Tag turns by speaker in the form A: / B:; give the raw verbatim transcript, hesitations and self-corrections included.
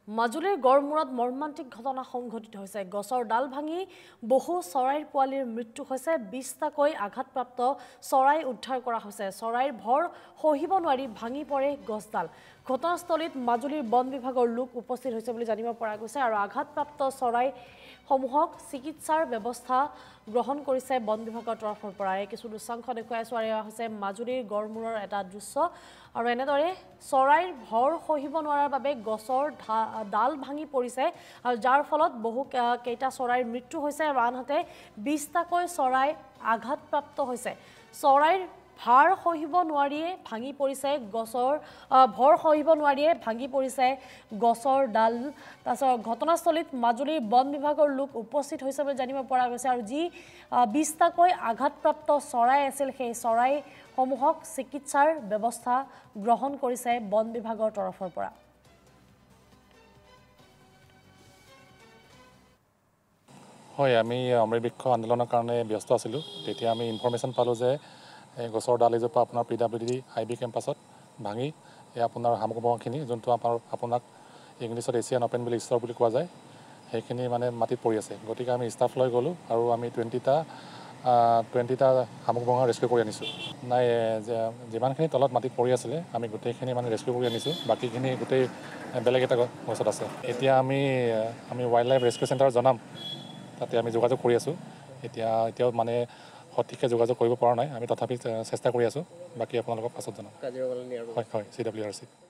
A: মাজুলীৰ গড়মূৰত মৰ্মান্তিক ঘটনা সংঘটিত হৈছে। গছৰ ডাল ভাঙি বহু চৰাইৰ পোৱালীৰ মৃত্যু হৈছে। বিশটাকৈ আঘাতপ্ৰাপ্ত চৰাই উদ্ধাৰ কৰা হৈছে। চৰাইৰ ভৰ সহিব নোৱাৰি ভাঙি পৰে গছডাল। ঘটনাস্থলীত মাজুলীৰ বন বিভাগৰ লোক উপস্থিত হৈছে বুলি জানিব পৰা গৈছে আৰু আঘাতপ্ৰাপ্ত চৰাই সমূহক চিকিৎসাৰ ব্যৱস্থা গ্ৰহণ কৰিছে বন বিভাগৰ তৰফৰ পৰা। এই কিছু দৃশ্যাংশ দেখুৱাই আছো আৰু হৈছে মাজুলীৰ গড়মূৰৰ এটা দৃশ্য আৰু এনেদৰে চৰাইৰ ভৰ সহিব নোৱাৰাৰ বাবে গছৰ ডাল ভাঙি পৰিছে আৰু যাৰ ফলত বহু কেইটা চৰাইৰ মৃত্যু হৈছে আৰু আনহাতে বিশটাকৈ চৰাই আঘাতপ্ৰাপ্ত হৈছে। চৰাইৰ ভাৰ সহিব নোৱাৰিয়ে ভাঙি পৰিছে গছৰ ভৰ সহিব নোৱাৰিয়ে ভাঙি পৰিছে গছৰ ডাল। তাৰপিছত ঘটনাস্থলীত মাজুলীৰ বন বিভাগৰ লোক উপস্থিত হৈছে বুলি জানিব পৰা গৈছে আৰু যি বিশটাকৈ আঘাতপ্ৰাপ্ত চৰাই আছিল সেই চৰাইসমূহক চিকিৎসাৰ ব্যৱস্থা গ্ৰহণ কৰিছে বন বিভাগৰ তৰফৰ পৰা।
B: হয়, আমি অমৃত বৃক্ষ আন্দোলনৰ কাৰণে ব্যস্ত আছিলোঁ। তেতিয়া আমি ইনফৰমেশ্যন পালোঁ যে গছৰ ডাল এজোপা আপোনাৰ P W D I B কেম্পাছত ভাঙি এই আপোনাৰ শামুকভঙাখিনি যোনটো আপোনাৰ আপোনাক ইংলিছত এছিয়ান অপেন বুলি ষ্টৰ বুলি কোৱা যায় সেইখিনি মানে মাটিত পৰি আছে। গতিকে আমি ষ্টাফ লৈ গ'লোঁ আৰু আমি টুৱেণ্টিটা টুৱেণ্টিটা শামুকভঙা ৰেস্কিউ কৰি আনিছোঁ। নাই যিমানখিনি তলত মাটিত পৰি আছিলে আমি গোটেইখিনি মানে ৰেস্কিউ কৰি আনিছোঁ। বাকীখিনি গোটেই বেলেগ এটা গছত আছে। এতিয়া আমি আমি ৱাইল্ড লাইফ ৰেস্কিউ চেণ্টাৰ জনাম, তাতে আমি যোগাযোগ কৰি আছোঁ। এতিয়া এতিয়াও মানে সঠিককৈ যোগাযোগ কৰিব পৰা নাই। আমি তথাপি চেষ্টা কৰি আছোঁ। বাকী আপোনালোকক পাছত জনাম। হয় হয়, চি ডাব্লিউ আৰ চি।